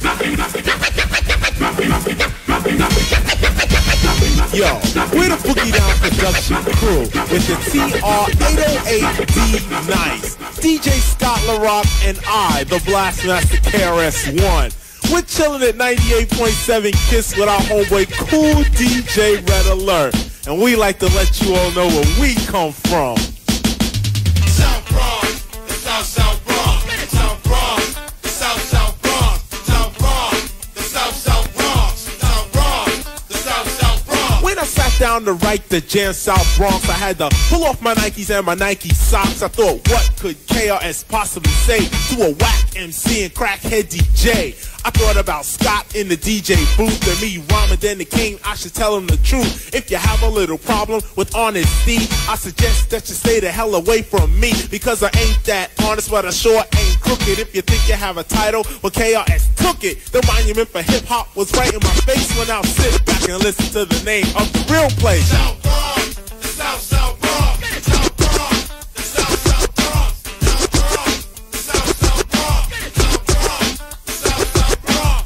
Yo, we're the Boogie Down production crew with the TR-808D Nice, DJ Scott LaRock, and I, the Blastmaster KRS-One. We're chilling at 98.7 KISS with our homeboy Cool DJ Red Alert. And we like to let you all know where we come from. South Bronx, the South Bronx, South Bronx, the South Bronx, South Bronx, the South Bronx, South Bronx, the South Bronx. When I sat down to write the Jam South Bronx, I had to pull off my Nikes and my Nike socks. I thought, what could KRS possibly say to a whack MC and crackhead DJ? I thought about Scott in the DJ booth and me rhyming, then the king, I should tell him the truth. If you have a little problem with honesty, I suggest that you stay the hell away from me, because I ain't that honest, but I sure ain't crooked. If you think you have a title, well, KRS took it. The monument for hip-hop was right in my face when I sit back and listen to the name of the real place. South Bronx, the South Bronx, South Bronx, the South Bronx, South Bronx, the South Bronx, South Bronx, the South Bronx.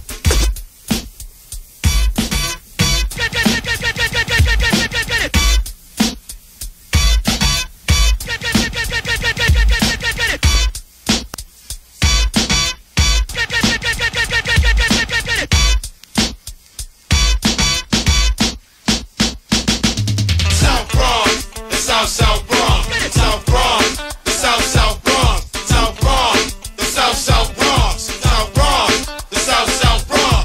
South Bronx, South Bronx, the South Bronx, South Bronx, the South Bronx, South Bronx, the South Bronx.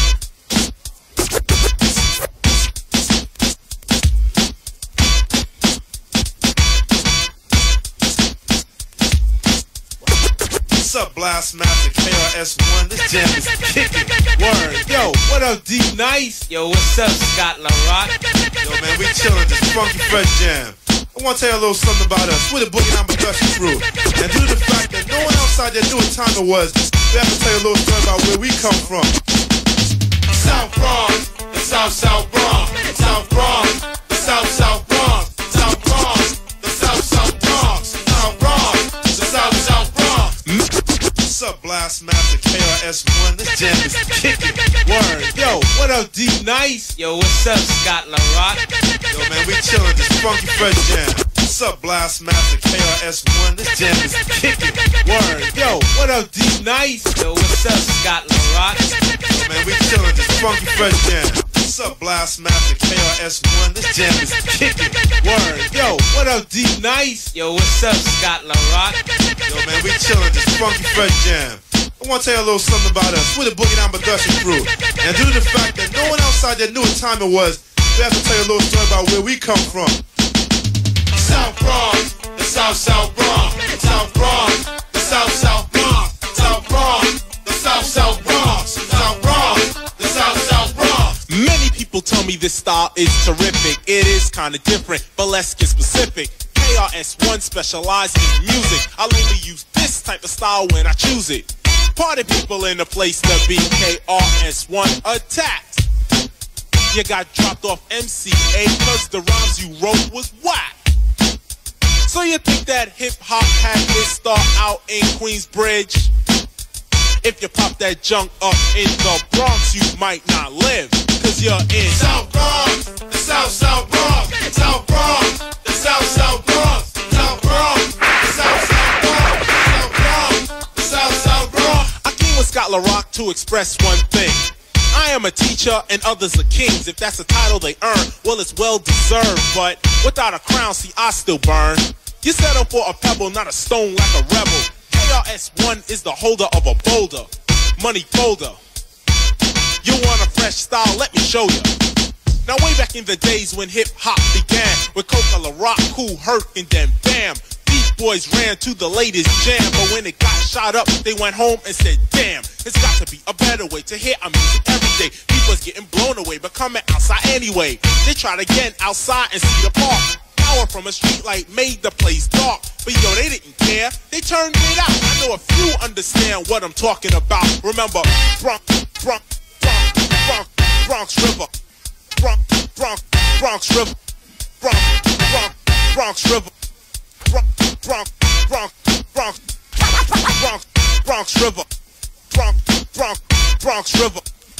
What's up, Blastmaster KRS-One? This jam is kicking. Word. Yo, what up, D Nice? Yo, what's up, Scott LaRock? Yo, man, we chillin', this funky fresh jam. I want to tell you a little something about us. We're the Boogie Down production crew. And due to the fact that no one outside there knew what time it was, we have to tell you a little story about where we come from. South Bronx, the South Bronx, South Bronx, the South Bronx, South Bronx, the South Bronx, South Bronx, the South Bronx. What's up, Blastmaster KRS-One? This jam is kicking. Word. Yo, what up, D Nice? Yo, what's up, Scott LaRock? Yo, man, we chillin', this funky fresh jam. What's up, Blastmaster KRS-One? This jam is kicking. Word. Yo, what up, D Nice? Yo, what's up, Scott LaRock? Yo, man, we chillin', this funky fresh jam. What's up, Blastmaster KRS-One? This jam is kicking. Word. Yo, what up, D Nice? Yo, what's up, Scott LaRock? Yo, man, we chillin', this funky fresh jam. I want to tell you a little something about us. We're the Boogie Down production crew. And due to the fact that no one outside there knew what time it was, we have to tell you a little story about where we come from. South Bronx, the South Bronx, South Bronx, the South Bronx, South Bronx, the South Bronx, South Bronx, the South Bronx. Many people tell me this style is terrific. It is kind of different, but let's get specific. KRS-One specializes in music. I'll only use this type of style when I choose it. Party people in the place to be. KRS-One attacked. You got dropped off MCA cause the rhymes you wrote was whack. So you think that hip-hop had its start out in Queensbridge? If you pop that junk up in the Bronx, you might not live, cause you're in South Bronx, the South Bronx, South Bronx, the South Bronx, South Bronx, the South Bronx, South Bronx, the South Bronx. I came with Scott LaRock to express one thing. I am a teacher and others are kings. If that's a title they earn, well, it's well deserved. But without a crown, see, I still burn. You settle for a pebble, not a stone like a rebel. KRS-One is the holder of a boulder, money folder. You want a fresh style? Let me show you. Now way back in the days when hip-hop began, with Coca, LaRock, Kool Herc, and then bam, these boys ran to the latest jam. But when it got shot up, they went home and said, damn, there's got to be a better way to hear our music every day. People's getting blown away, but coming outside anyway. They tried again outside and see the park. Power from a street light made the place dark. But yo, they didn't care, they turned it out. I know a few understand what I'm talking about. Remember, Bronx River, Bronx River, Bronx River, Bronx River, Bronx River.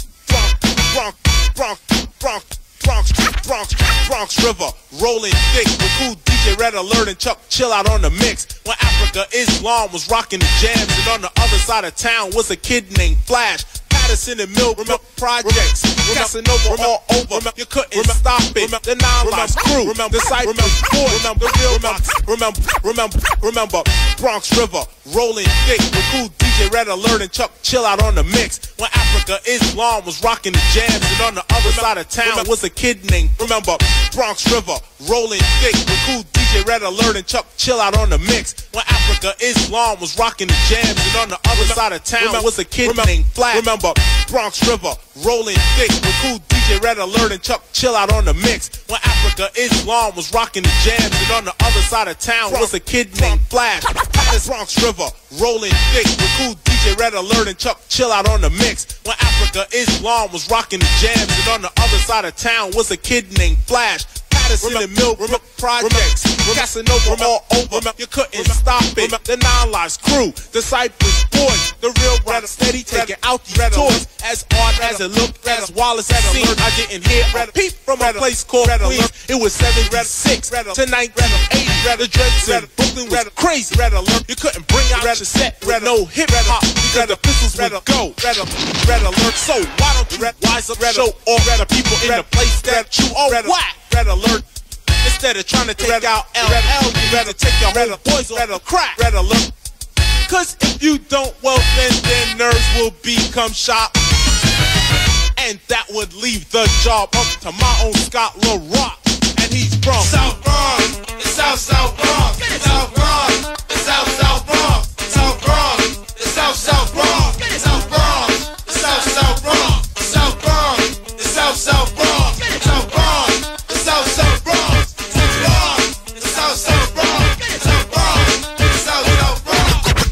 Bronx River, rolling thick with cool DJ Red Alert and Chuck Chill out on the mix. When Africa Islam was rocking the jams, and on the other side of town was a kid named Flash. Patterson and Millbrook projects, Casanova all over. You couldn't stop it. The Nine Lives crew, the Cypress Boys, the real remember Bronx River, rolling thick with cool DJ Red Alert and Chuck Chill out on the mix. When Africa Islam was rocking the jams, and on the other side of town was a kid named Bronx River, rolling thick with cool DJ Red Alert and Chuck Chill out on the mix. When Africa Islam was rocking the jams, and on the other side of town was a kid named Flash. Remember Bronx River, rolling thick with cool DJ Red Alert and Chuck Chill out on the mix. When Africa Islam was rocking the jams, and on the other side of town was a kid named Flash. That's Bronx River, rolling thick with cool DJ Red Alert and Chuck Chill out on the mix. When Africa Islam was rocking the jams, and on the other side of town was a kid named Flash. Patterson and Millbrook projects, Casanova all over. You couldn't stop it. The Nine Lives crew, the Cypress Boys, the real rap steady taking out these toys. As odd as it looked, as Wallace had seen, I didn't hear a peep from a place called Queens. It was 76 to 1980. The dreads in Brooklyn was crazy. You couldn't bring out your set with no hip hop because the pistols would go. Red Alert. So why don't you wise up, show all the people in the place that you are whack? Red Alert. Instead of trying to take out LL, you better take your whole boys on crack. Red Alert. Cause if you don't, well then nerves will become shot. And that would leave the job up to my own Scott LaRock. And he's from South Bronx, the South Bronx, South Bronx, the South Bronx, South Bronx, the South Bronx, South Bronx, the South Bronx, South Bronx, the South Bronx, South Bronx, the South Bronx, South Bronx, the South Bronx, South Bronx, the South Bronx.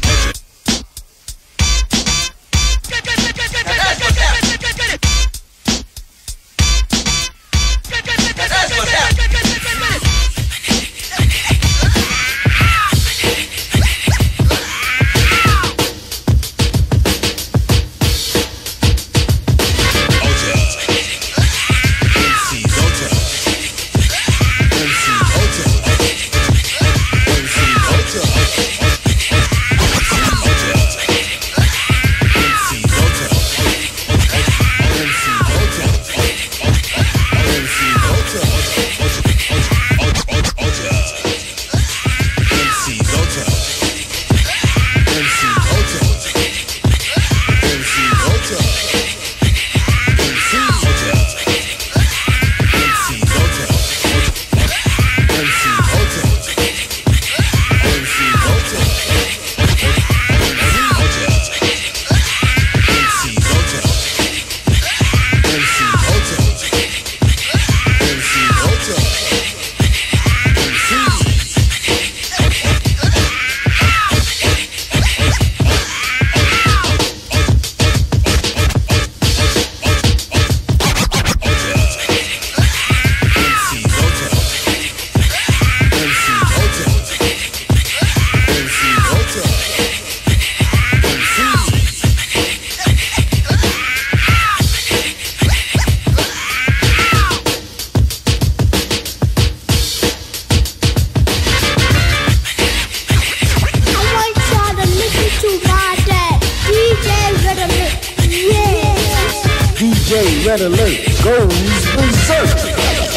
Red Alert goes berserk.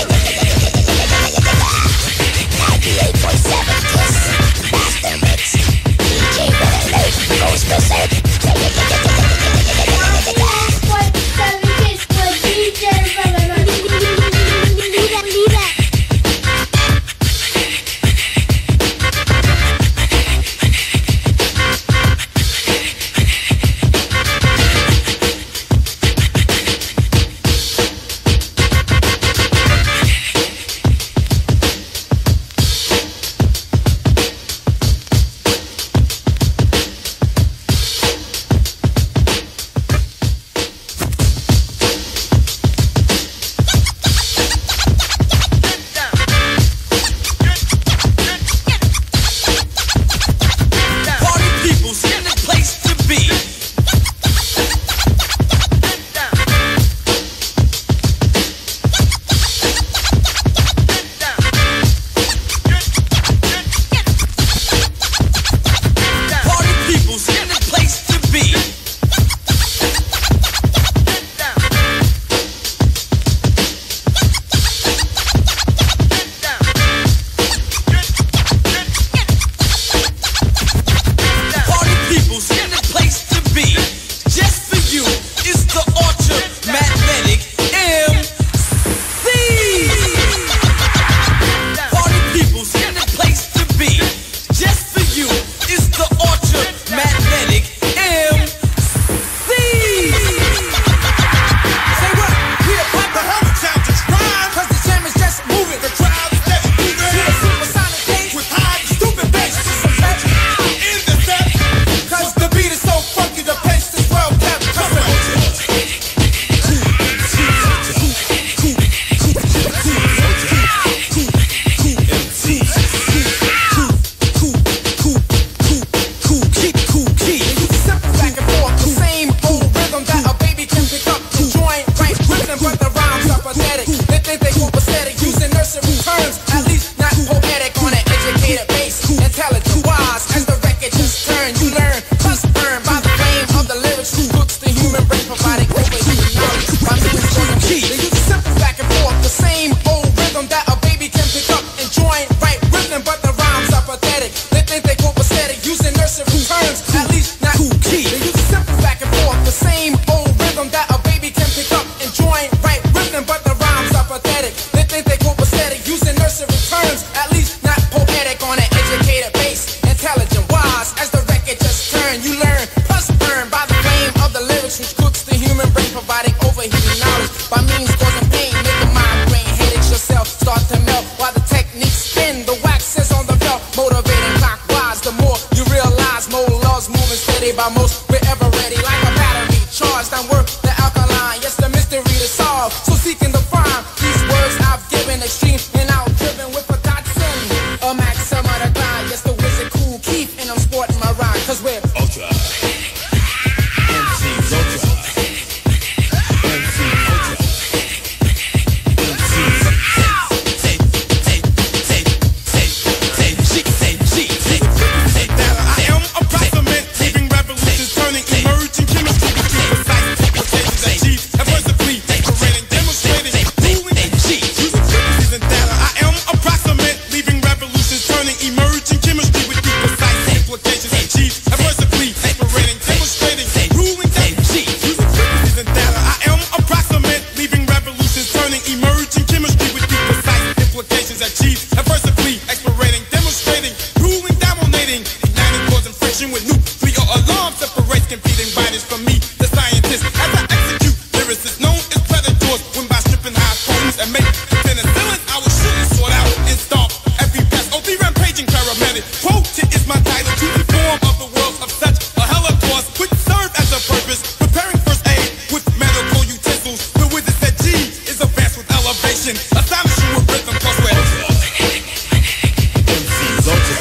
98.7 Kiss Master Mix. DJ Red Alert goes berserk. 98.7 Kiss for DJ Red Alert. Leave that. human brain providing overheating knowledge by means causing pain, making migraine headaches yourself start to melt while the techniques spin. The wax is on the belt, motivating clockwise. The more you realize, more love's moving steady by most. We're ever ready like a battery charged. I'm worth the alkaline. Yes, the mystery to solve. So seeking to find these words I've given extreme and out driven with a Datsun, a Maxima to grind. Yes, the wizard Cool Keith, and I'm sporting my rhyme 'cause we're ultra. MC's ultra. MC's ultra. I am approximate, leaving revolutions, turning emerging chemistry to precise applications achieved, adversity, decorating, demonstrating, ruling, using frequencies and data. I am approximate, leaving revolutions, turning emerging chemistry with deep precise implications achieved, adversity, decorating, demonstrating, ruling, using frequencies and data. I am approximate, leaving revolutions, turning emerging chemistry with deep precise implications achieved, adversity, explorating, demonstrating, ruling, dominating, igniting, causing friction with nuclear alarms, separates competing writers from me, the scientist. As I execute lyricists known as predators, when by stripping high potents and make penicillin, I will shoot and sort out and stop every pest. OD rampaging paramedic, potent is my title to inform of the world of such a holocaust, which serve as a purpose, preparing first aid with medical utensils. The wizard said G is advanced with elevation, astonishing with rhythm, cause we're MC's ultra.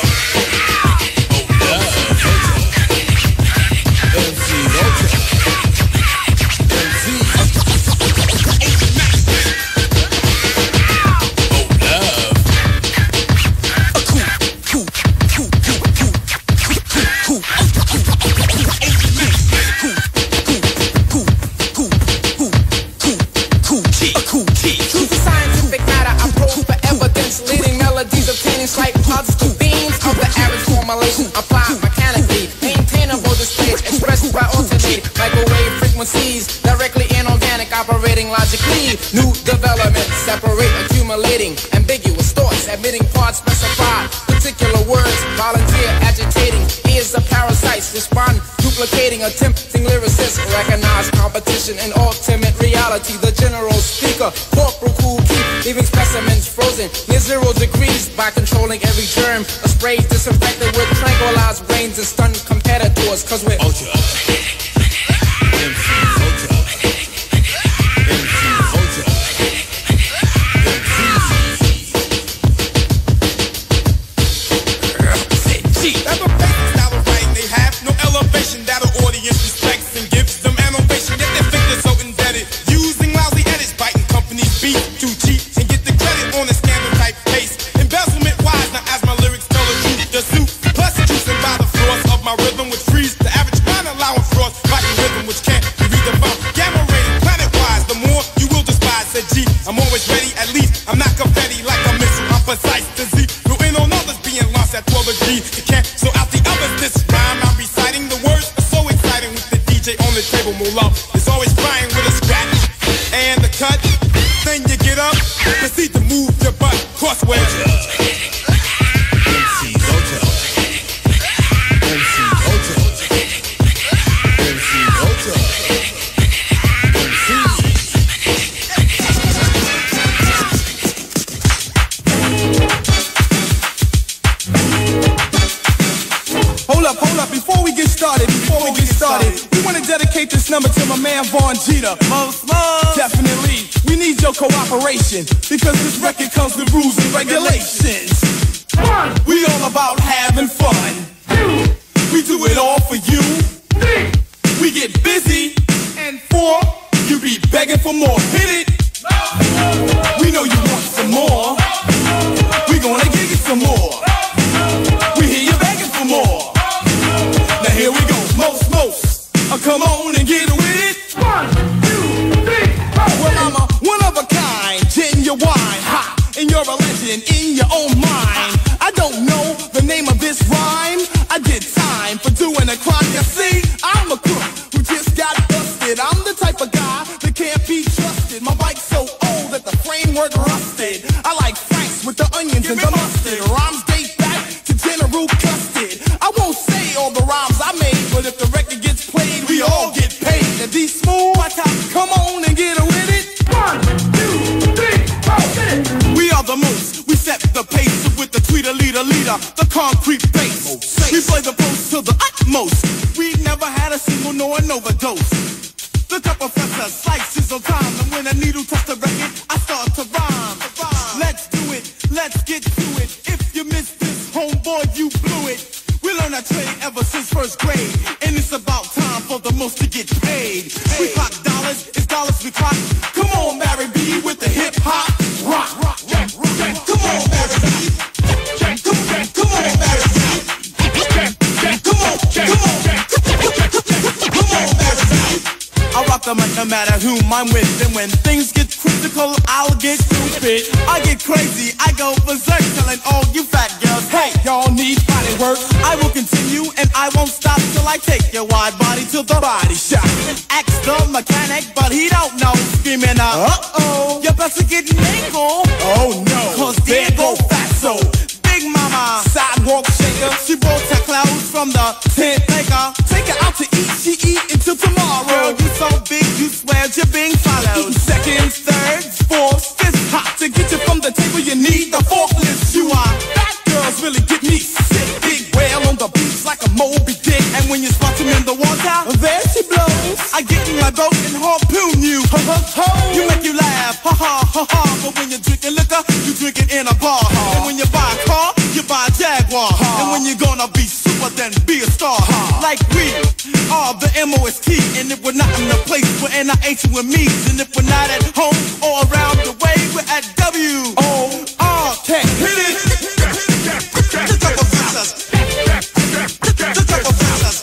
Truth is scientific matter, I probe for evidence, leading melodies obtaining slight positive themes of the average formulation applied mechanically, maintainable displays expressed by alternate microwave frequencies, directly inorganic, operating logically. New development, separate, accumulating, ambiguous thoughts, admitting parts specified, particular words, volunteer, agitating, ears of parasites, respond, duplicating, attempting lyricists, recognize competition and ultimate reality. The general speaker, Corporal Cool Keith, leaving specimens frozen near 0 degrees by controlling every germ. A spray disinfected with tranquilized brains and stunned competitors, 'cause we're ultra. MC's ultra. MC's ultra. That's a basic style of writing they have. No elevation that an audience respects and gives them animation. Yet they think they're so indebted. Using lousy edits, biting companies' beat to cheat and get the credit on a scandal type case. Embezzlement wise, now as my lyrics tell the truth, the suit plus juicing by the force of my rhythm, which frees the average mind, allowing frost, fighting rhythm which can't be redefined. Gamma rating, planet wise, the more you will despise. Said G, I'm always ready. At least I'm not confetti like a missile. I'm precise to Z. No in on others being lost at 12 G. You can't so out the others. This rhyme I'm reciting, the words are so exciting with the DJ on the table. More love is always crying with a scratch and the cut. Then you get up, proceed to move your butt crossway. MC's ultra. MC's ultra. MC's ultra. Hold up, before we get started, we want to dedicate this number to my man Vaughn Jeter. Most love. Definitely, we need your cooperation, because this record comes with rules and regulations. We all about having fun. We do it all for you. We get busy, and 4, you be begging for more. Hit it. We know you want some more. We gonna give you some more. We hear you begging for more. Now here we go, most. Come on and get with it. 1, 2, 3, 4. Well, I'm a one of a kind, genuine, ha, and you're a legend in your own mind. I don't know the name of this rhyme. I did time for doing a crime. You see, I'm a crook who just got busted. I'm the type of guy that can't be trusted. My bike's so old that the framework rusted. I like Franks with the onions and the mustard. Rhymes date back to General Custard. I won't say all the rhymes I made, but if the record gets played, we all get paid. And these smooth, watch how professor, slices on time. And when a needle touches the record, I start to rhyme. Let's do it, let's get to it. If you missed this, homeboy, you blew it. We learned our trade ever since first grade. And it's about time for the most to get paid. We clock dollars, it's dollars we clock. Come on, Barry B, with the hip-hop rock. Come on, Barry B. Come on, Barry B. Come on, Barry B. I rock the mic no matter whom I'm with. And when things get critical, I'll get stupid. I get crazy, I go berserk, telling all you fat girls, hey, y'all need body work. I will continue and I won't stop till I take your wide body to the body shop. Ask the mechanic, but he don't know. Screaming out, uh-oh, you better get mingle. Oh no, cause there go Fatso. Big mama, sidewalk shaker. She brought her clothes from the tent maker. Take her out to eat, she eat until tomorrow. Girl, you so big, you swear you're being followed. Eating seconds, thirds, fourths, fifths. Hot to get you from the table, you need the forklift. You are fat girls really get me sick. Big whale on the beach like a Moby Dick. And when you spot him in the water, there she blows. I get in my boat and harpoon you. Ho ho ho. You make you laugh, ha ha ha ha. But when you're drinking liquor, you drink it in a bar. And when you buy a car, you buy a Jaguar. And when you're gonna be super, then be a star. Like we are the MOST. And if we're not in the place, we're in our ancient with me. And if we're not at home or around the way, we're at W-O-R-K. Hit it! The type of princess. The type of princess.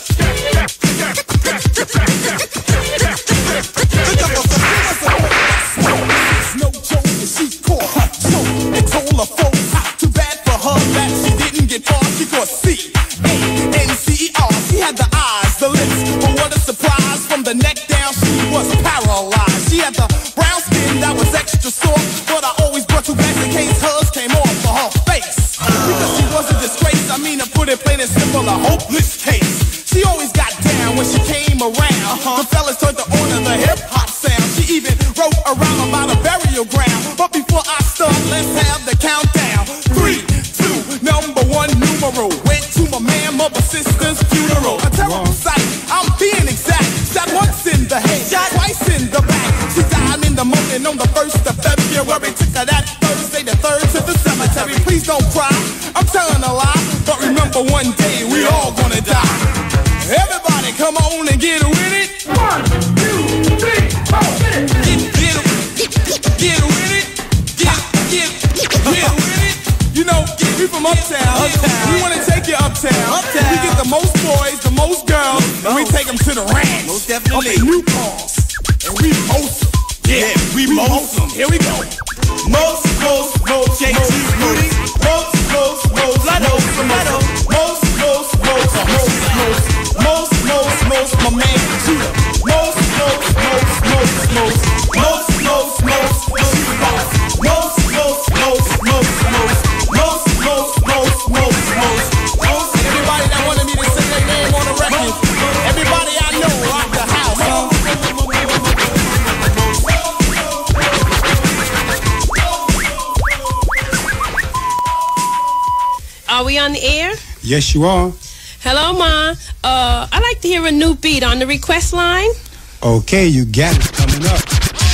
The type of princess. No joke, she caught her joke. They told her folks, too bad for her that she didn't get far. She caught C-A-N-C-E-R. She had the eyes, the lips, but what a surprise. From the neck down, she was paralyzed. She had the brown skin that was extra soft, but I always brought two bags in case hers came off for her face. Because she was a disgrace, I mean to put it plain and simple, a hopeless case. She always got down when she came around. The fellas turned her on to the hip-hop sound. She even wrote a rhyme about a burial ground. But before I start, let's have the countdown. 3, 2, number 1 numero. Went to my man, mother, sister's funeral. A terrible sight, I'm being exact. Shot once in the head, shot twice in the back. She died in the morning on the 1st of February. Took her that Thursday, the 3rd to the cemetery. Please don't cry, I'm telling a lie. But remember one day we all gonna die. Everybody come on and get with it. 1, 2, 3, 4, get with it. Get with it. You know, we from uptown. We wanna take you uptown. We get the most boys, the most girls, and we take them to the ranch. Most definitely. New Palms. And we most. Yeah, we most them. Here we go. Most, JT, Rudy. Most, Lotto, most, my man, Judah. Most, everybody that wanted me to say their name on the record. Everybody I know rock the house, huh? Are we on the air? Yes, you are. Hello, Ma. I'd like to hear a new beat on the request line. Okay, you got it coming up.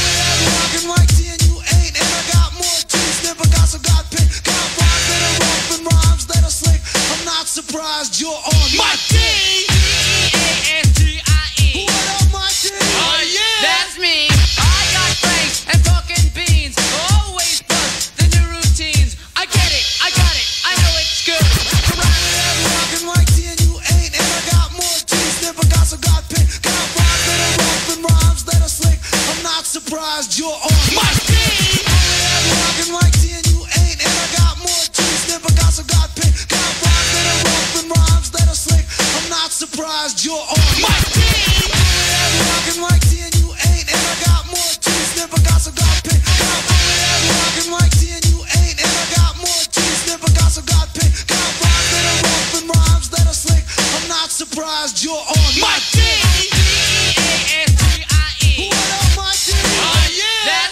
Surprised you're on my team. E-A-S-T-I-E. What up, my team? Oh yeah, that's me. I got franks and fucking beans. Always bust the new routines. I get it, I got it, I know it's good. Rockin' like T and you ain't, and I got more teams. Never got so got pick. Got rhymes that are rough and rhymes that are slick. I'm not surprised you're on my team. Rockin' like T and you ain't, and I got more teams. Never got so got pick. Got rhymes that are rough and rhymes that are slick. I'm not surprised you're on my team. Rockin' like T and you ain't, and I got more teams. Never got so got pick. Rockin' like T and you ain't, and I got more teams. Never got so got pick. Got rhymes that are rough and rhymes that are slick. I'm not surprised you're on my team. E-A-S-T-I-E. What up, my team? Oh yeah,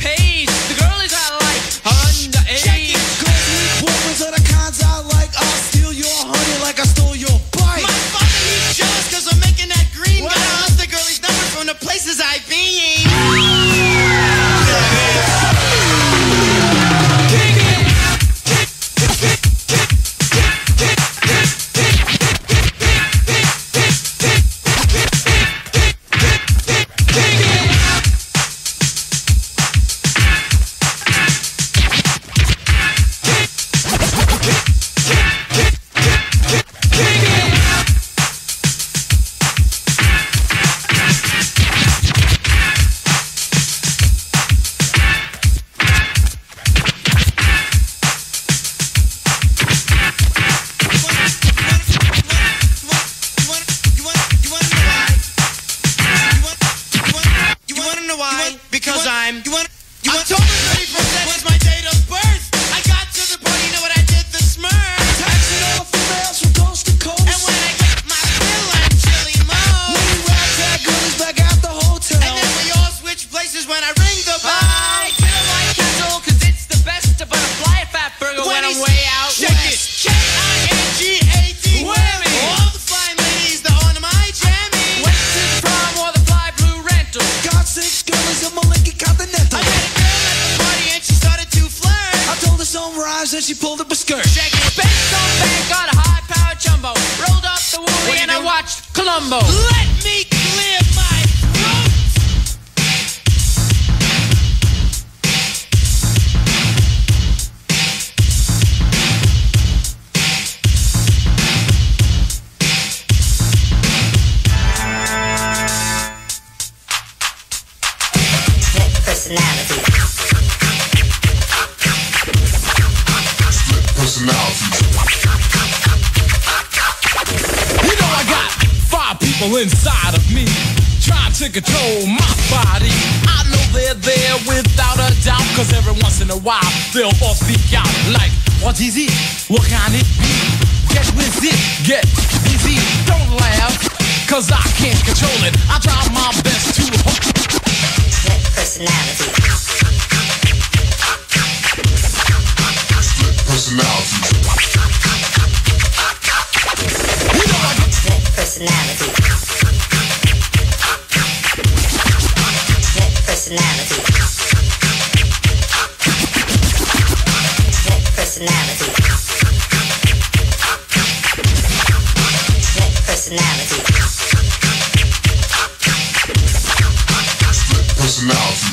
pace. The girlies I like are underage. Check it. Girls with boyfriends are the kinds I like. I'll steal your honey like I stole your bike. My father, he's jealous cause I'm making that green. Gotta list the girlies' numbers from the places I've been. Inside of me, trying to control my body. I know they're there without a doubt, cause every once in a while they'll all speak out like, what is it? What can it be? Get with it, get busy. Don't laugh, cause I can't control it. I try my best to hold Split personality. Split personality. You know I get split personality. Personality. Split personality. Split personality. Split personality.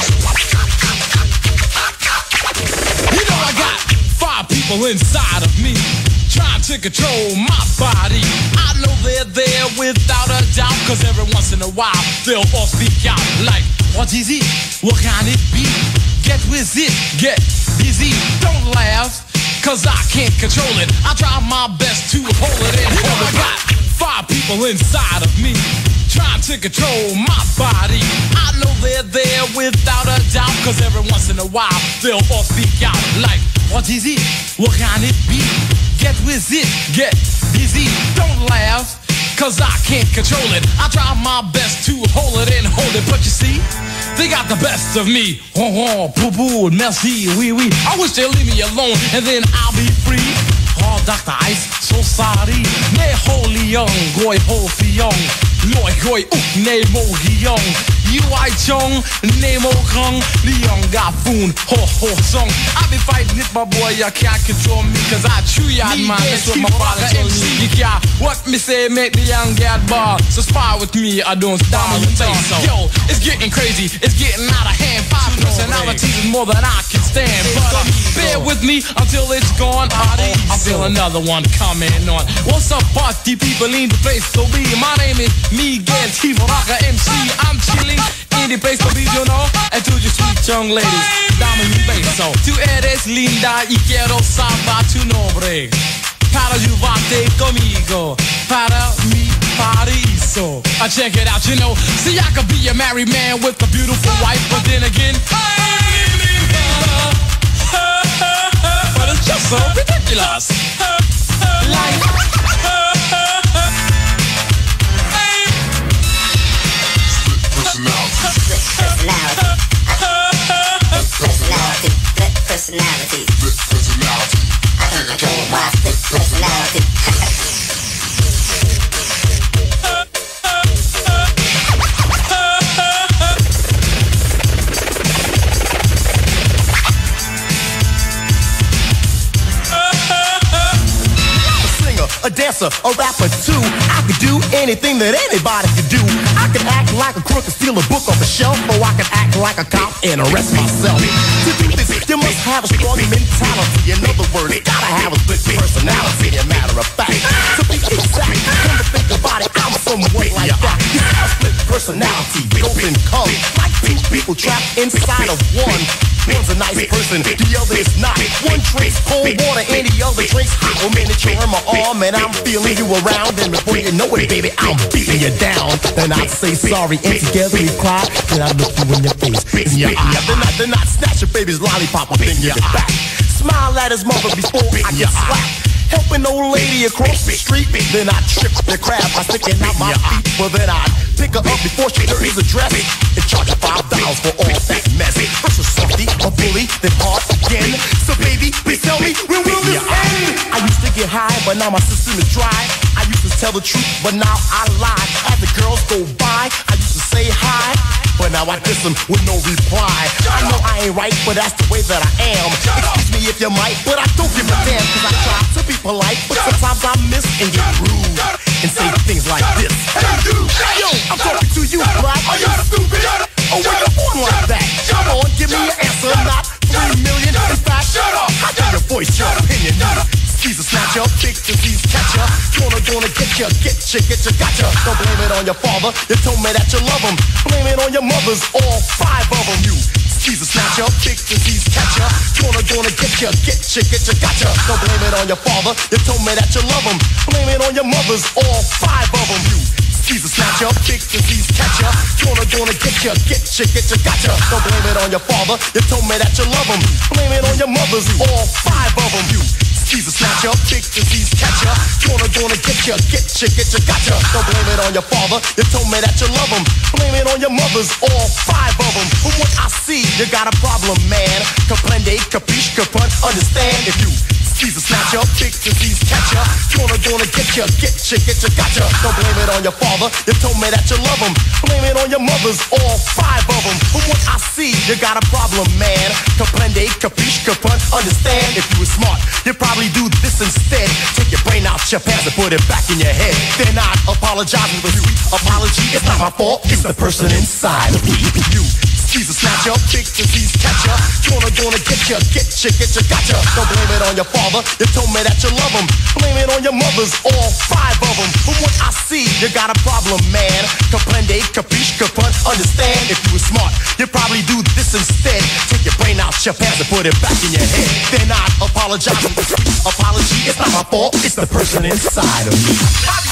You know I got 5 people inside of me, trying to control my body. I know they're there without a doubt, cause every once in a while they'll all speak out like, what is it? What can it be? Get with it, get busy. Don't laugh, cause I can't control it. I try my best to hold it in. You know I got 5 people inside of me, trying to control my body. I know they're there without a doubt, cause every once in a while they'll all speak out like, what is it? What can it be? Get with it, get busy. Don't laugh, cause I can't control it. I try my best to hold it in, hold it. But you see, they got the best of me. Oh, boo boo, merci, oui, oui. I wish they'd leave me alone and then I'll be free. Oh, Dr. Ice, so sorry. Ne holy young, goy ho fi young. Loi goy ne mo young. You I chong, ne mo kong. The young got foon, ho ho song. I be fighting it, my boy, you can't control me, cause I chew ya, man. That's what my father told me. You can't, what me say, make the young get bar. So spar with me, I don't stop you say so. Yo, it's getting crazy, it's getting out of hand. 5 personalities is more than I can stand. But bear with me until it's gone. I feel another one coming on. What's up, party people in the place to be? My name is Miguel T-Rocker MC. I'm chilling in the place to be, you know. And to you sweet young ladies, dame mi beso. Tú eres linda y quiero saber tu nombre. Para ayudarte conmigo, para mi paraíso. I check it out, you know. See, I could be a married man with a beautiful wife, but then again, but it's just so ridiculous. Like, personality. a dancer, a rapper too. I could do anything that anybody could do. I could act like a crook and steal a book off a shelf, or I could act like a cop and arrest myself. To do this, you must have a strong mentality. In other words, you gotta have a split personality. A matter of fact, to be exact, come to think about it, I'm somewhat like that. You have a split personality, goes and comes like two people trapped inside of one. One's a nice person, the other is not. One drinks cold water and the other drinks hot. One minute you're in my arm and I'm feeling you around, and before you know it, baby, I'm beating you down. Then I'd say sorry and together we cry. Then I look you in your face, in your eye. Then I'd snatch your baby's lollipop and then give it back. Smile at his mother before I get slapped. Help an old lady across the street, then I trip the crab by sticking out my feet. Well, then I pick her up before she turns a dress and charge her $5 for all that mess. First a softy, a bully, then hard again. So baby, please tell me, when will this end? I used to get high, but now my system is dry. I used to tell the truth, but now I lie. As the girls go by, I used to say hi, but now I diss them with no reply. I know I ain't right, but that's the way that I am. Excuse me if you might, but I don't give a damn, cause I try to be polite, but sometimes I miss and get rude and say things like this. Yo, I'm talking to you, black. Are you stupid? Oh, where you born like that? Come on, give me your answer, not 3 million. In fact, shut up. I got your voice, your opinion. Jesus, snatch your big disease catcher. Gonna get you, gotcha. Don't blame it on your father. You told me that you love him. Blame it on your mothers, all 5 of them. You Jesus, snatcher, big disease catcher. Gonna get you, gotcha. Don't blame it on your father. You told me that you love him. Blame it on your mothers, all 5 of them. You Jesus, snatcher, big disease catcher. Gonna get you, gotcha. Don't blame it on your father. You told me that you love him. Blame it on your mothers, all 5 of them. You Jesus, snatcher, big disease catcher. Gonna get you, gotcha. Don't blame it on your father. You told me that you love him. Blame it on your mothers, all 5 of them. From what I see, you got a problem, man. Comprende, capiche, capun, understand. If you Jesus, snatcher, big disease catcher. Gonna get you, gotcha. Don't blame it on your father. You told me that you love him. Blame it on your mothers, all 5 of them. From what I see, you got a problem, man. Comprende, capiche, capun, understand. If you were smart, you'd probably do this instead. Take your brain out your pants and put it back in your head. Then I'd apologize with a sweet apology. It's not my fault, it's the person inside of me. You Jesus, snatcher, big disease catcher. Gonna get you, gotcha. Don't blame it on your father. You told me that you love him. Blame it on your mothers, all 5 of them. From what I see, you got a problem, man. Comprende, capiche, capun, understand. If you were smart, you'd probably do this instead. Take your brain out your pants and put it back in your head. Then I'd apologize with a sweet apology. It's not my fault, it's the person inside of me.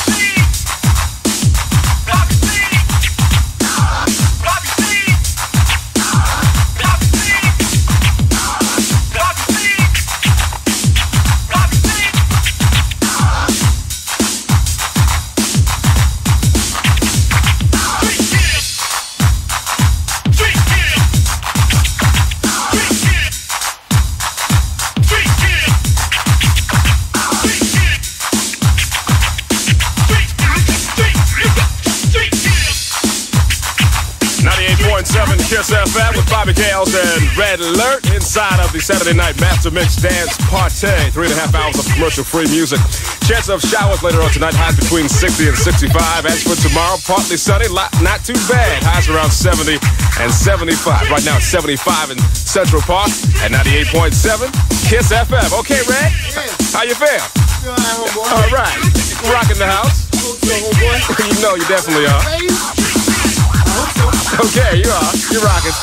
Kiss FM with Bobby Gales and Red Alert inside of the Saturday Night Master Mix Dance Party. 3.5 hours of commercial-free music. Chance of showers later on tonight. Highs between 60 and 65. As for tomorrow, partly sunny, not too bad. Highs around 70 and 75. Right now it's 75 in Central Park at 98.7 Kiss FM. Okay, Red? How you feel? All right. Rocking the house. You know you definitely are. Okay, you are. You're rocking.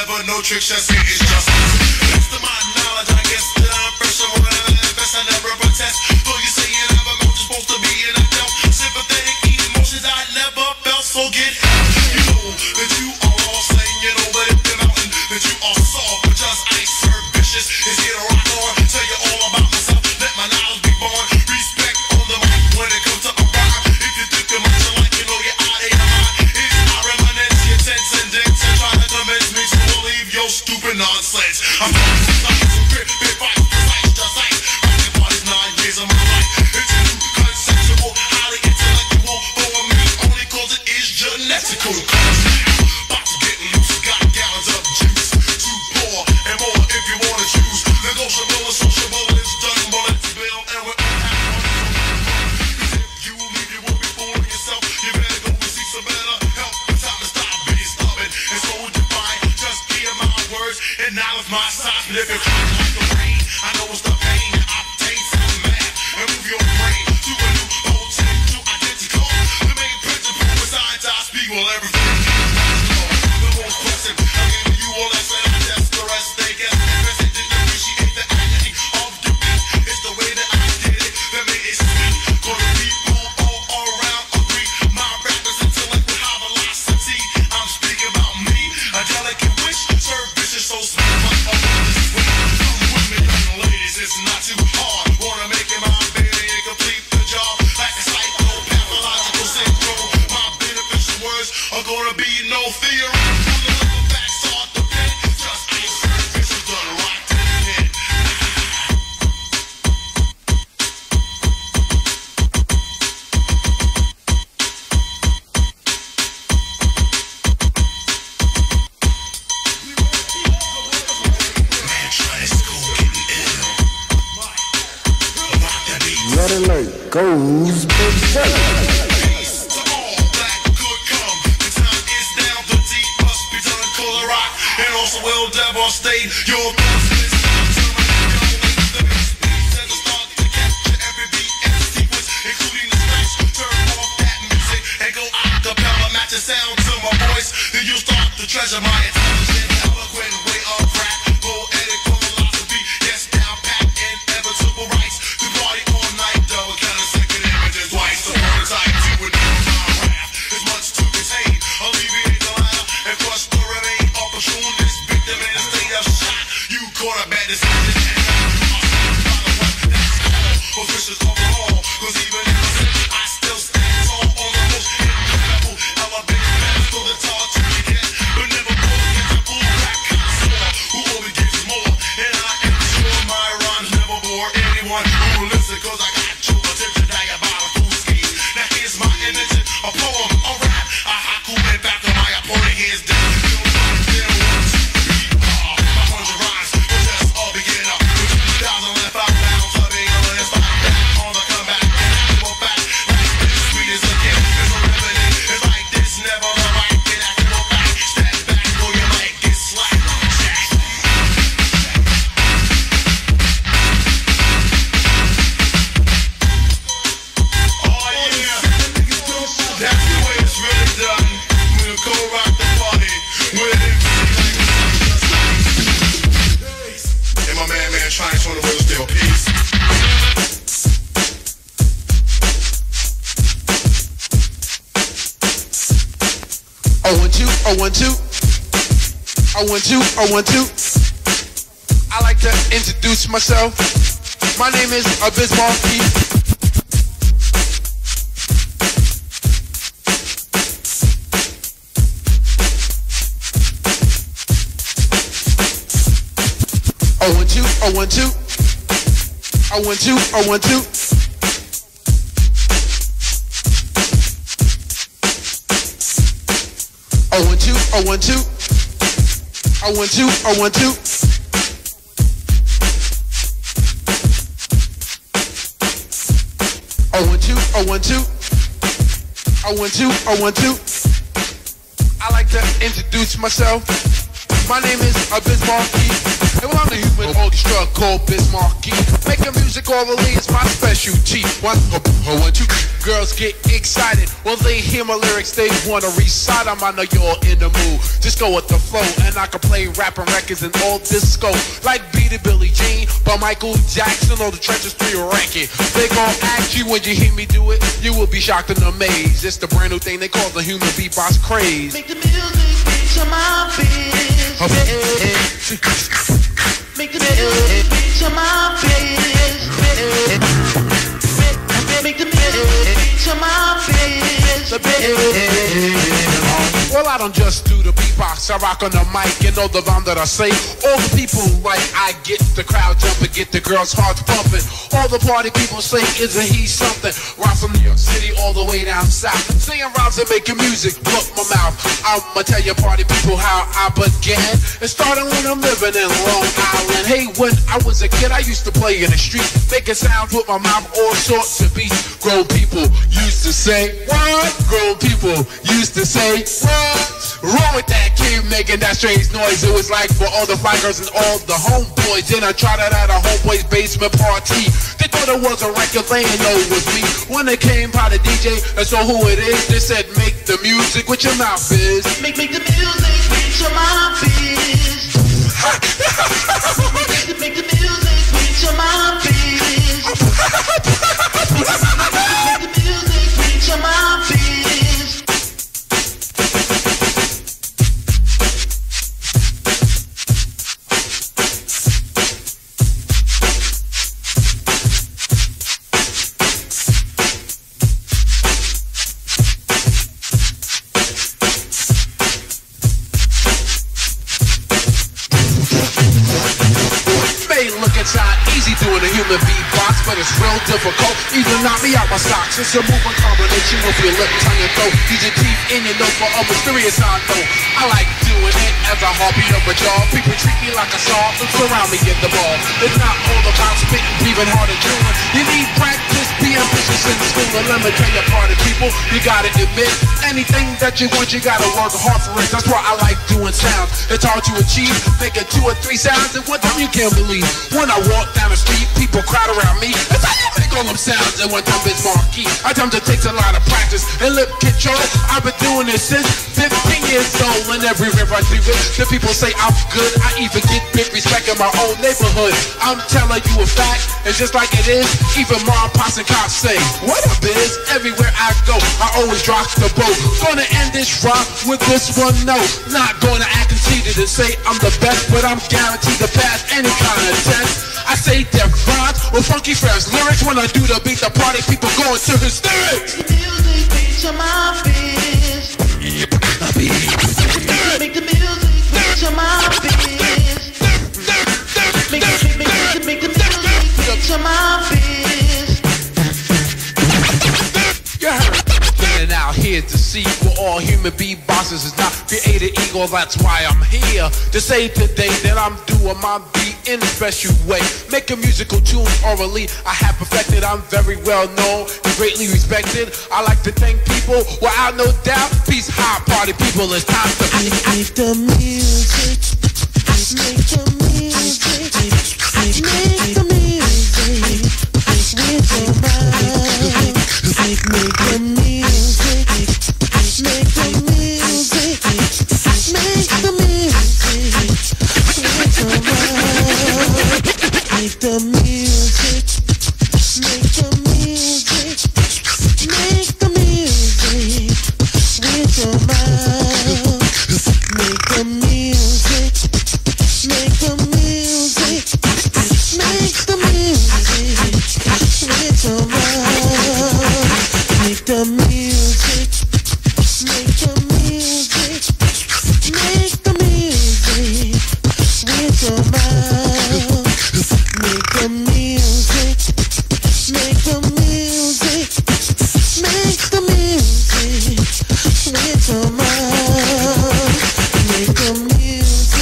never, no tricks, just it is just. Thanks to my knowledge, I guess that I'm fresh and more than the best. I never protest. Though you say you never know, you're supposed to be in a doubt. Sympathetic emotions I never felt, so get help. You know that you are all saying, you know, but if the mountain that you are soft, but just ice serve vicious is here to rock on. Tell you all about myself, let my knowledge be born. Respect on the mic when it comes to a rhyme. If you think you're much alike, you know you're out of your mind. It's I reminisce your tense and dense and try to convince me to believe your stupid nonsense. I'm talking some grip, big fight, precise, just ice. Rockin' parties 9 years of my life. It's new, conceptual, highly intellectual. For me, only cause it is genetical. About to get loose, got gallons of juice. To pour and more if you wanna choose. Negotiable or sociable, it's done, bullets bill, and we're all having fun. Cause if you leave, you won't be fooling yourself. You better go and seek some better help. It's time to stop being stubborn and so define. Just hear my words and knowledge my size. But if you're crying like the rain, I know it's the pain. Obtain some math and move your brain to a new whole team, to identical. The main principle is science, I speak well everything. The most pressing, I gave you all that said I test the rest. They guess they didn't appreciate the agony of defeat. It's the way that I did it that made it sweet. Gonna people all around agree. My rap is intellect with high velocity. I'm speaking about me, a delicate wish, serve vicious, so smooth. My this way. Come with me, young ladies, it's not too hard. Wanna make it my baby and complete the job. Like a psycho, pathological syndrome. My beneficial words are gonna be no theory. For the little facts are the pen. Just ice serve vicious, done right to the head. Man, try to school getting ill. Rock that beat. Red alert goes berserk. Peace to all that could come. The time is now, the deed must be done. Color rock and also will devastate your thoughts. It's time to manipulate the beats and the start to capture every beat and sequence, including the scratch. Turn off that music and go acapella. Match the sound to my voice, then you start to treasure my intelligent, eloquent way of rap. Poetic philosophy, yes, down pat inevitable rights. To party all night, double kind of second images twice. The prototype to it, my rap is much to contain. Alleviate the ladder and crush the remain opportunist victim in a state of shock. You caught a bad decision and now you are saved by the one that's all. Officials overall, cause even if I said I still stand tall on the most incredible elevated pedestal that's hard to forget, but never forget the full crack connoisseur who only gives more. And I am sure my rhymes never bore anyone who will listen, cause I got your attention diabolical scheme. Now here's my invention, a poem, a rap, a haiku, and back of my opponent, here's death. You don't find there once, beat, 500 rhymes, but just all begin up with 2,005 pounds of English like that on the comeback. And actual fact, like this, sweet as a gift, it's a remedy. It's like this, never the right, get actual back. Step back, or you might get slapped. Oh yeah, that's the way it's really done. We'll go rock the party with it. And my man trying to the real still peace. Oh, 1, 2, oh, 1, 2. Oh, 1, 2, oh, 1, 2. I like to introduce myself. My name is Abysmal Keith. Oh, 1, 2, oh, 1, 2. Oh, 1, 2, oh, 1, 2. Oh, 1, 2, oh, 1, 2. Oh, 1, 2, oh, 1, 2. Oh, 1, 2, oh, 1, 2. Oh, 1, 2, oh, 1, 2. I like to introduce myself. My name is Bismarcky, and well, I'm the human orchestra called Bismarcky. Making music orally is my specialty. One, two, girls get excited. Well, they hear my lyrics, they wanna recite them. I know you're in the mood. Just go with the flow, and I can play rapping records and all disco. Like Beat It Billie Jean by Michael Jackson or the Treasures 3 record. They gon' ask you when you hear me do it, you will be shocked and amazed. It's the brand new thing they call the human beatbox craze. Make the music reach my biz. Make the music reach my biz. Make the music reach my biz. Well, I don't just do the beatbox, I rock on the mic and all the rhyme that I say. All the people like I get the crowd jumping, get the girls' hearts pumping. All the party people say, isn't he something? Rhymes from New York City all the way down south. Singing rhymes and making music, look my mouth. I'ma tell you party people how I began. It started when I'm living in Long Island. Hey, when I was a kid, I used to play in the street, making sounds with my mouth, all sorts of beats. Grown people used to say, what? Grown people used to say, what? Wrong with that kid making that strange noise. It was like for all the fly girls and all the homeboys. Then I tried it at a homeboy's basement party. They thought it was a record, they didn't know it was me. When they came by the DJ and saw who it is, they said, make the music with your mouth is. Make the music with your mouth is. Make the music with your mouth is. Make the music with your mouth is. Easy doing a human beatbox, but it's real difficult. Even knock me out my socks. It's a moving combination with your lip, tongue, and throat. Use your teeth in your nose for a mysterious I know. I like doing it as a hobby of a job. People treat me like a saw and surround me in the mall. It's not all about spitting, breathing hard and chewing. You need practice, be ambitious in school. And let me tell you, party people, you gotta admit, anything that you want, you gotta work hard for it. That's why I like doing sounds. It's hard to achieve, making 2 or 3 sounds at one time you can't believe. When I walk down the street, people crowd around me. That's how you make all them sounds at one time. Bismarcky. I tell them it takes a lot of practice and lip control. I've been doing this since 15 years old. And every river I see it, the people say I'm good. I even get big respect in my own neighborhood. I'm telling you a fact, it's just like it is. Even mom, pops, and cops say, what up is? Everywhere I go, I always drop the boat. Gonna end this rock with this one note. Not gonna act conceited and say I'm the best, but I'm guaranteed to pass any kind of test. I say deaf rhymes with funky fresh lyrics. When I do the beat, the party people go into hysterics. The music beats your mouth is. Make the music beats your mouth is. Make the music beats your mouth is. You heard. And out here to see what all human beatboxers is not created equal. That's why I'm here to say today that I'm doing my beat in a special way. Making musical tunes orally, I have perfected. I'm very well known and greatly respected. I like to thank people without no doubt. Peace, high party people, it's time to make the music. Make the music. Make the music. With your mind. Make the music. Make the music. Make the music. With your mind. Make the music. Make the music. Make the music. With your mind. Make the music. Make the music. Make the music. With your mind. Make the music. Make the music. Make the music. With your mind. Make the music. Make the music. Make the music. With your mind. Make the music.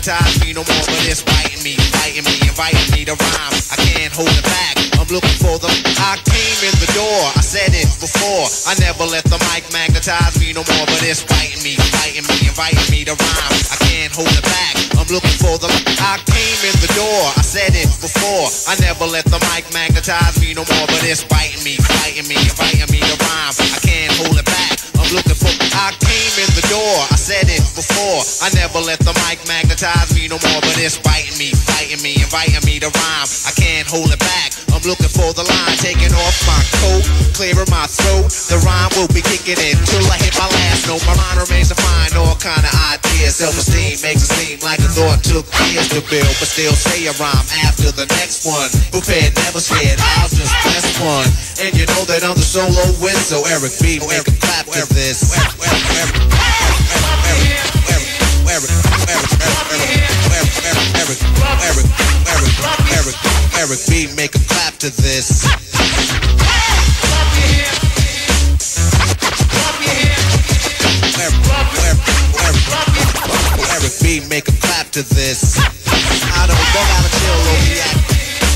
magnetize me no more, but it's biting me, inviting me to rhyme. I can't hold it back. I'm looking for the. I came in the door. I said it before. I never let the mic magnetize me no more, but it's biting me, inviting me to rhyme. I can't hold it back. I'm looking for the. I came in the door. I said it before. I never let the mic magnetize me no more, but it's biting me, inviting me to rhyme. I can't hold it back. I'm looking for. I came in the door. I said it before. I never let the mic magnetize me no more, but it's biting me, inviting me to rhyme. I can't hold it back. I'm looking for the line, taking off my coat, clearing my throat. The rhyme will be kicking in till I hit my last note. My mind remains to find all kind of ideas. Self-esteem makes it seem like a thought took years to build, but still say a rhyme after the next one. Prepared, never scared, I'll just press one. And you know that I'm the solo win, so Eric B, make a clap to this. Eric B, make a clap to this. Eric B, make a clap to this. I don't go out of chill over yet.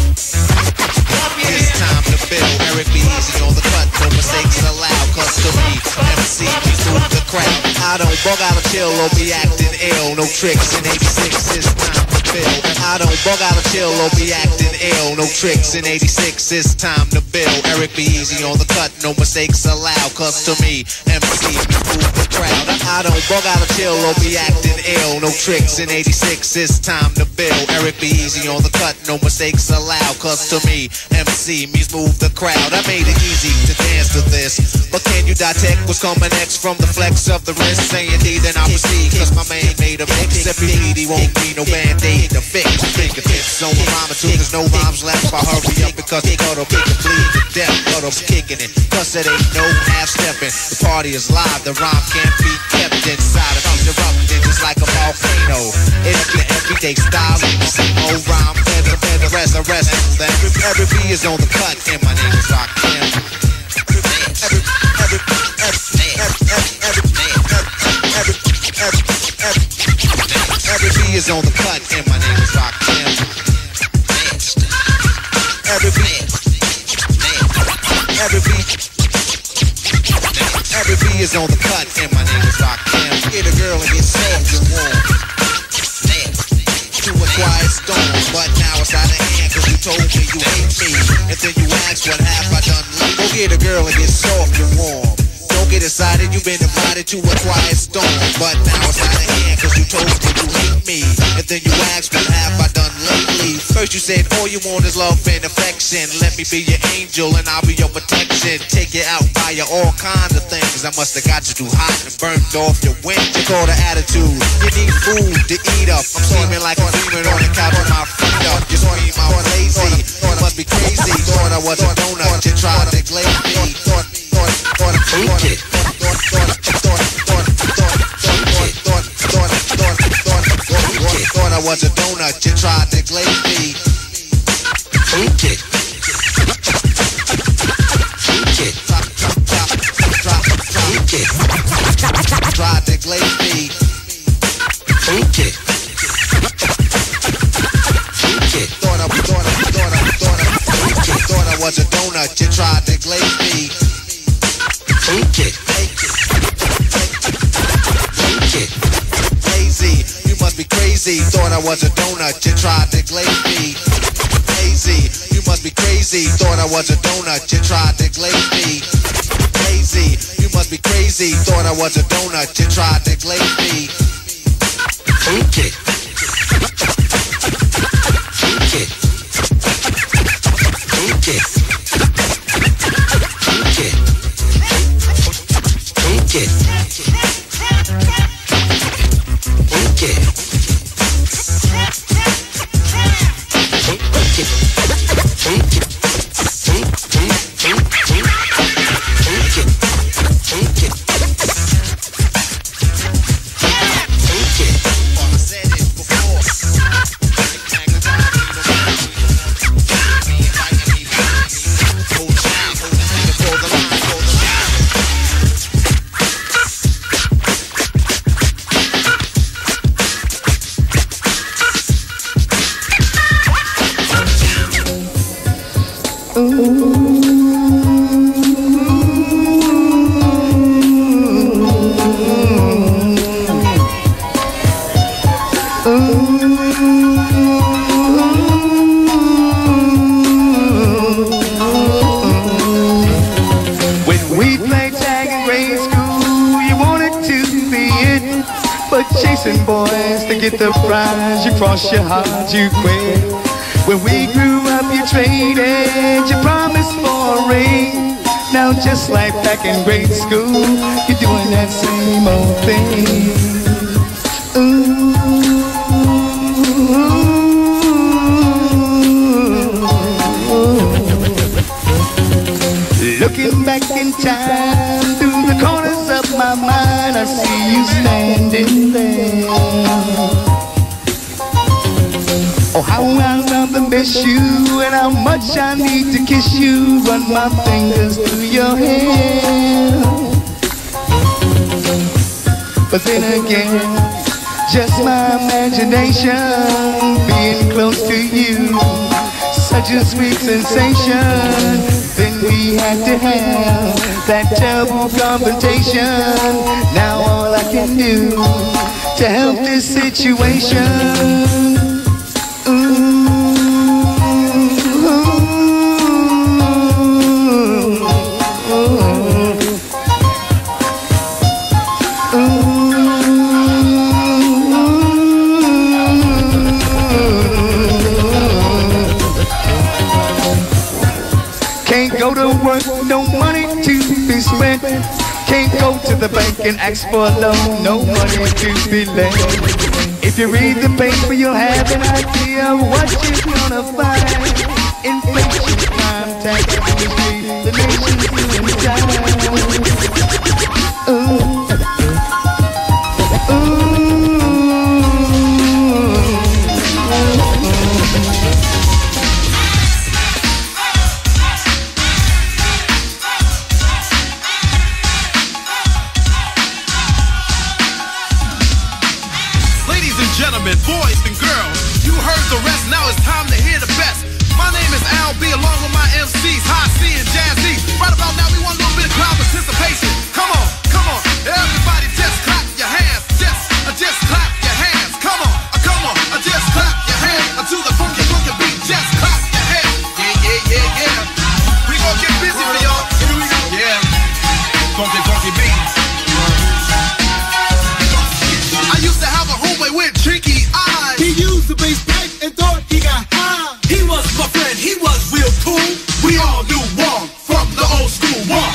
It's time to build. Eric B, easy on the cut, no mistakes allowed. Cause to me, MC, we move the crowd. I don't bug out of chill or be acting ill. No tricks in 86, it's time to build. I don't bug out of chill or be acting ill. No tricks in 86, it's time to build. Eric B, easy on the cut, no mistakes allowed. Cause to me, MC, we move the crowd. I don't bug out of chill or be acting ill. No tricks in 86, it's time to build. Eric B, easy on the cut, no mistakes allowed. Cause to me, MC, me move the crowd. I made it easy to dance to this, but can you detect what's coming next from the flex of the wrist? Saying D, then I proceed, cause my man made a mix. If he need, he won't need no band-aid to fix. Fingertips on my mama too, there's no rhymes left. I hurry up because they got to make it bleed to death. But I'm kicking it, cause it ain't no half-stepping. The party is live, the rhyme can't be kept inside of me. Erupting just like a volcano. It's the everyday style, the same old rhyme. Better, rest. Every B is on the cut, and my name is Rakim. Every B is on the cut, and my name is Rakim. Every B is on the cut, and my name is Rakim. Get a girl and get soft and warm. To a quiet storm, but now it's out of hand, cause you told me you hate me. And then you ask what have I done lately. Go get a girl and get soft and warm. Don't get excited, you've been invited to a quiet storm, but now it's out of hand, cause you told me you hate me. And then you ask what have I done lately. First you said all you want is love and affection. Let me be your angel and I'll be your protection. Take you out, buy you all kinds of things. I must have got you too hot and burnt off your wings. You call the attitude, you need food to eat up. I'm screaming like I'm dreaming on the couch with my feet up. You scream I'm lazy, you must be crazy. Thought I was a donut, you tried to glaze me. Thought I was a donut, you tried to glaze me. Tried to glaze me. Thought I was a donut, you tried to glaze me. Lazy, you must be crazy. Thought I was a donut, you tried to glaze me. Lazy, you must be crazy. Thought I was a donut, you tried to glaze me. Lazy, you must be crazy. Thought I was a donut, you tried to glaze me. but chasing boys to get the prize. You cross your heart, you quit. When we grew up, you traded your promise for a ring. Now just like back in grade school, you're doing that same old thing. Ooh. Looking back in time, through the corners of my mind, I see you standing there. Oh, how I love to miss you, and how much I need to kiss you. Run my fingers through your hair. But then again, just my imagination being close to you, such a sweet sensation. Then we had to have that terrible confrontation. Now all I can do to help this situation. Can't go to work, no money to be spent. Can't go to the bank and ask for a loan, no money to be lent. If you read the paper, you'll have an idea of what you're gonna find. Inflation, crime, tax, industry, the nation's doing time. Ooh. Gentlemen, boys and girls, you heard the rest, now it's time to hear the best. My name is Al B, along with my MCs, High C and Jazzy. Right about now, we want a little bit of crowd participation. Come on, everybody just clap your hands, just clap your hands. Come on, just clap your hands to the funky beat, just clap your hands. Yeah. We gon' get busy for y'all. Here we go. Yeah, funky beat. I used to have a homeboy with tricky eyes. He used the bass pipe and thought he got high. He was my friend, he was real cool. We all knew Wong from the old school. Wong.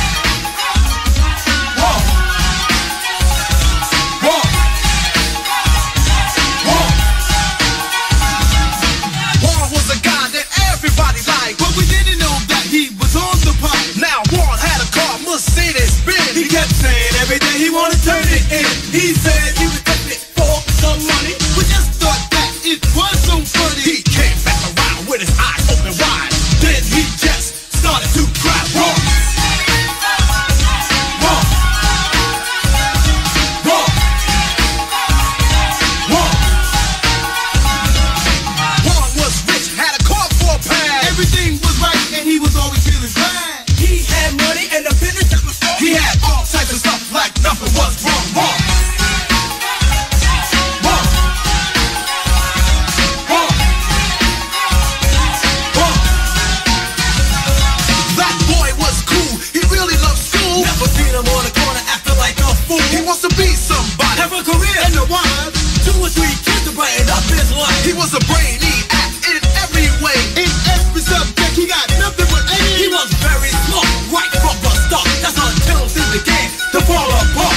Wong was a guy that everybody liked, but we didn't know that he was on the pipe. Now Wong had a car, Mercedes-Benz. He kept saying every day he wanna turn it in. He said he was taking it for some money. We just thought that it was so funny. He came back around with his eyes open wide. Then he just started to cry. Wrong. Wong was rich, had a car for a pad. Everything was right and he was always feeling bad. He had money and the business that was wrong. He had all types of stuff like nothing was wrong. That boy was cool, he really loved school. Never seen him on the corner acting like a fool. He wants to be somebody, have a career and a wife, 2 or 3 kids to brighten up his life. He was a brainiac in every way. In every subject he got nothing but A. He was very smart, right from the start. That's until things began to fall apart.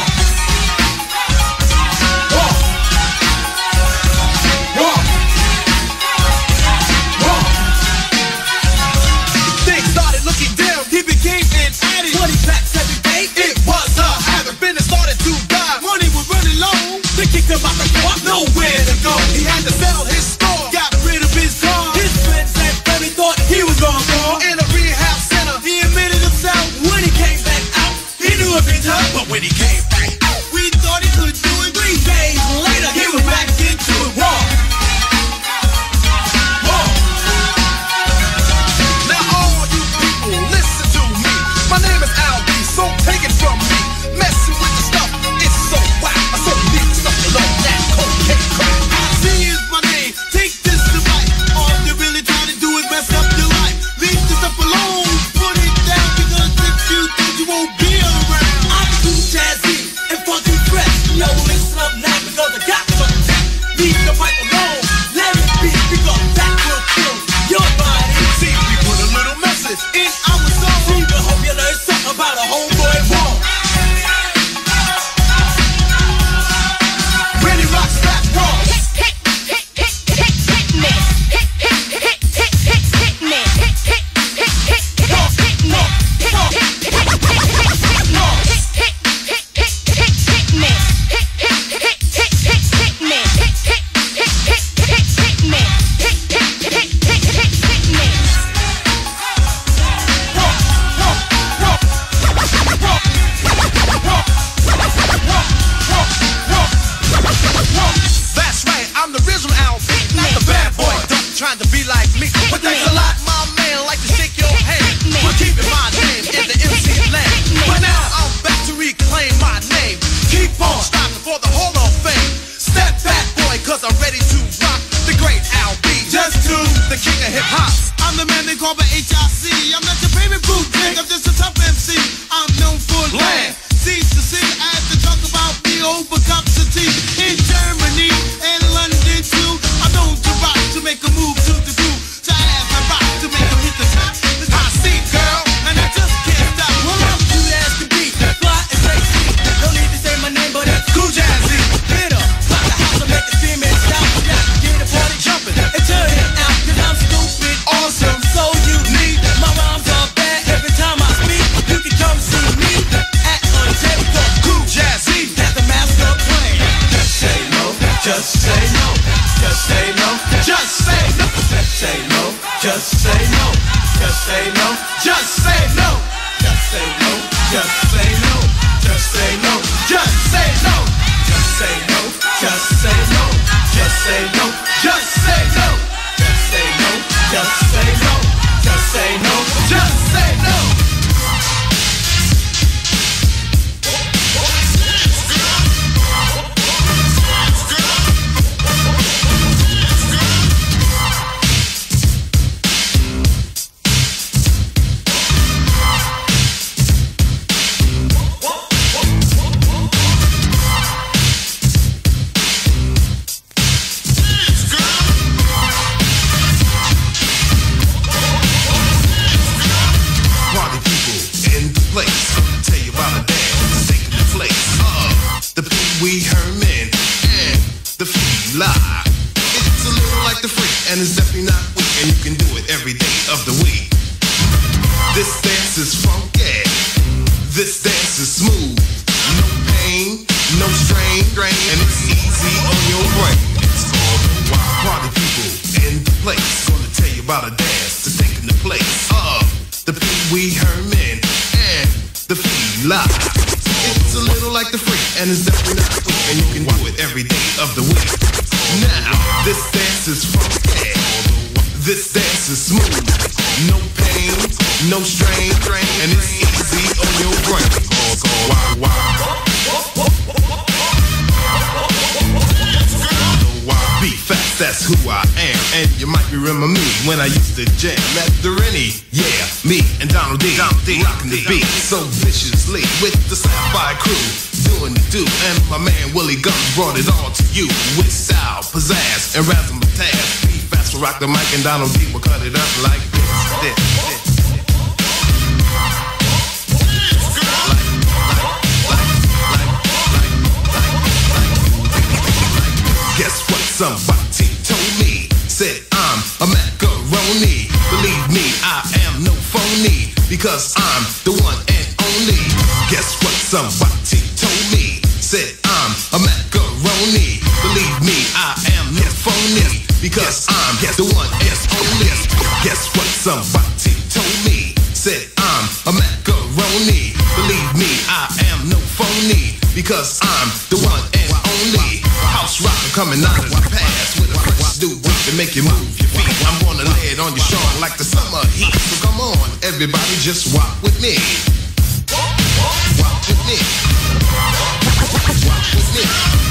Things started looking down, he became an addict. 20 packs every day, it was a habit. Business started to die, money was running low. They kicked him out the door, nowhere to go. He had to sell his store, got rid of his car. His friends and family thought he was gone far. In a rehab center, he admitted himself. When he came back out, he knew it'd be tough. But when he came back out, we thought he could do it. 3 days later, he was back into it. Now all you people, listen to me. My name is Al B, so take it from me. Messing with the stuff, it's so whack. I so need stuff alone, that cocaine crack. C is my name, take this advice. All you're really trying to do is mess up your life. Leave this stuff alone, put it down, because if you think you won't be around. I'm too jazzy. for the Hall of Fame. Step back, boy, cause I'm ready to rock the great Al B. Just to the king of hip hop. I'm the man they call the HIC. I'm not your favorite bootleg, I'm just a tough MC. I'm known for land, seas to sea. I have to talk about me over cups of tea. In Germany and London too, I'm known to rock, to make a move to the groove, to have the rock, to make them hit the top. I see, girl, and I just can't stop. Well, I'm cute as the beat, fly and sexy. No need to say my name, but it's Cool Jazzy. Get up, rock the house and make the steam and shout. Yeah, get the party jumping and turn it out, cause I'm stupid, awesome, so unique. My rhymes are bad every time I speak. You can come see me at Untypical. Cool Jazzy, at the master plan. Just say no, just say no, just say no, just say no, just say no, just say no, just say no, just say no, just say no, just say no, just say no, just say no, just say no, just say no, just say no, just say no, just say no, just say no, just say no, just say no. And it's definitely not weak, and you can do it every day of the week. This dance is funky, this dance is smooth. No pain, no strain, and it's easy on your brain. It's called the Wild Party People in the place. Gonna tell you about a dance to take in the place of the Pee Wee Herman and the Fela. It's a little like the freak, and it's definitely not weak, and you can do it every day of the week. Now, this dance is funky, this dance is smooth. No pain, no strain, and it's easy on your brain. Be fast, that's who I am. And you might remember me when I used to jam at the Rennie. Yeah, me and Donald D. Rocking the beat so viciously with the Sapphire crew. Doing the do, and my man Willie Guns brought it all to you with style, pizzazz, and razzmatazz. Be fast will rock the mic, and Donald D will cut it up like this. Guess what? Somebody told me, said I'm a macaroni. Believe me, I am no phony, because I'm the one and only. Guess what? Somebody told me, said I'm a macaroni. Believe me, I am no phony, because I'm the one and only. Guess what? Somebody told me, said I'm a macaroni. Believe me, I am no phony, because I'm the one and only. House rocker coming out of the past with a fresh new beat to make you move your feet. I'm gonna lay it on you strong like the summer heat. So come on, everybody, just rock with me. Rock with me. Rock with me.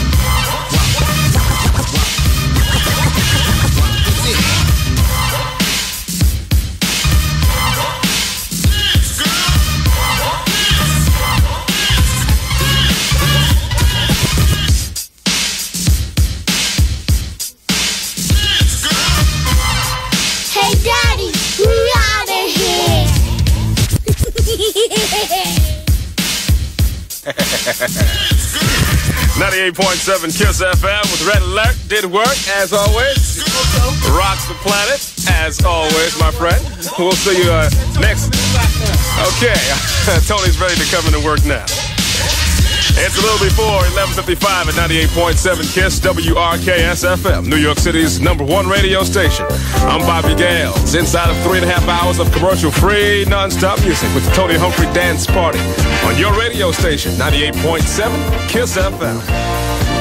Hey Daddy, we outta here. 98.7 Kiss FM with Red Alert. Did work, as always. Rocks the planet, as always, my friend. We'll see you next. Okay, Tony's ready to come into work now. It's a little before 11:55 at 98.7 KISS WRKS FM, New York City's #1 radio station. I'm Bobby Gales, inside of 3.5 hours of commercial-free, non-stop music with the Tony Humphrey Dance Party on your radio station, 98.7 KISS FM.